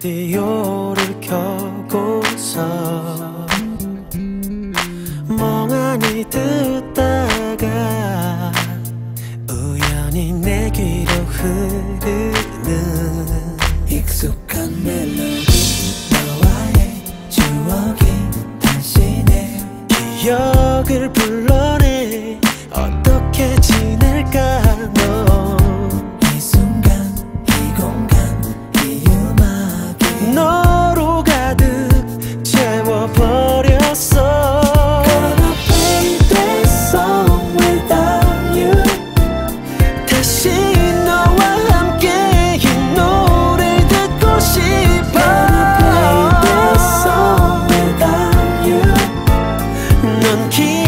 라디오를 켜고서 멍하니 듣다가 우연히 내 귀로 흐르는 익숙한 멜로디, 너와의 추억이 다시 내 기억을 불러내. 어떻게 지낼까 너. 이 순간 이 공간 이 음악이 너로 가득 채워버렸어. Gonna play this song without you. 다시 너와 함께 이 노래를 듣고 싶어. Gonna play this song without you. 넌